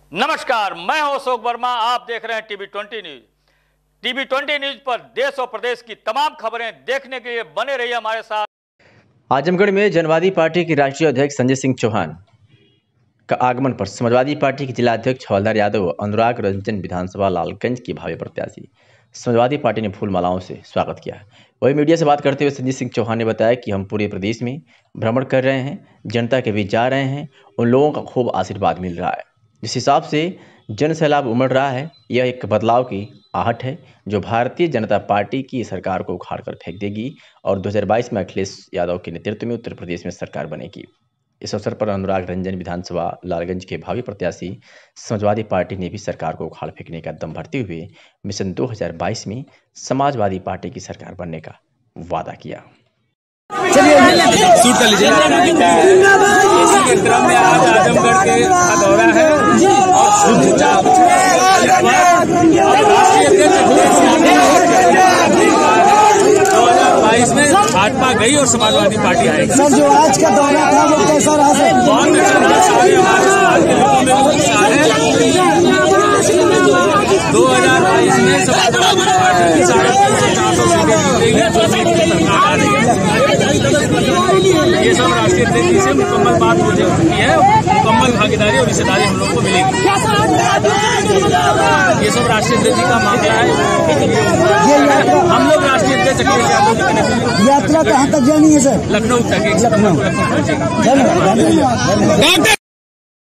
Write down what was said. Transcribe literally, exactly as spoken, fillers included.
नमस्कार, मैं हूं अशोक वर्मा। आप देख रहे हैं TV twenty news. TV twenty news पर देश और प्रदेश की तमाम खबरें देखने के लिए बने रहिए हमारे साथ। आजमगढ़ में जनवादी पार्टी के राष्ट्रीय अध्यक्ष संजय सिंह चौहान का आगमन पर समाजवादी पार्टी के जिला अध्यक्ष हवलदार यादव व अनुराग रंजन विधानसभा लालगंज की भावी प्रत्याशी समाजवादी पार्टी ने फूल मालाओं से स्वागत किया। वही मीडिया से बात करते हुए संजय सिंह चौहान ने बताया कि हम पूरे प्रदेश में भ्रमण कर रहे हैं, जनता के बीच जा रहे हैं, उन लोगों का खूब आशीर्वाद मिल रहा है। जिस हिसाब से जन सैलाब उमड़ रहा है, यह एक बदलाव की आहट है जो भारतीय जनता पार्टी की सरकार को उखाड़ कर फेंक देगी और दो हज़ार बाईस में अखिलेश यादव के नेतृत्व में उत्तर प्रदेश में सरकार बनेगी। इस अवसर पर अनुराग रंजन विधानसभा लालगंज के भावी प्रत्याशी समाजवादी पार्टी ने भी सरकार को उखाड़ फेंकने का दम भरते हुए मिशन दो हज़ार बाईस में समाजवादी पार्टी की सरकार बनने का वादा किया। शूट कर लीजिए। इसी के क्रम में आज आजमगढ़ के का दौरा है और शुद्धता दो हजार बाईस में भाजपा गई और समाजवादी पार्टी आएगी। सर, जो आज का दौरा था वो कैसा रहा सर? बहुत अच्छा रहा। सारे हमारे समाज के लोगों में उत्साह है। दो हजार बाईस में समाजवादी पार्टी की साढ़े तीन सौ चार सौ सीटें जीतेगी। ये सब राष्ट्रीय अध्यक्ष से मुकम्मल बात हो चुकी है। मुकम्मल भागीदारी और हिस्सेदारी हम लोग को मिलेगी। ये सब राष्ट्रीय अध्यक्ष का मामला है। हम लोग राष्ट्रीय अध्यक्ष अखिलेश यादव जी के नेतृत्व यात्रा कहाँ तक जानी है सर? लखनऊ तक। लखनऊ। धन्यवाद।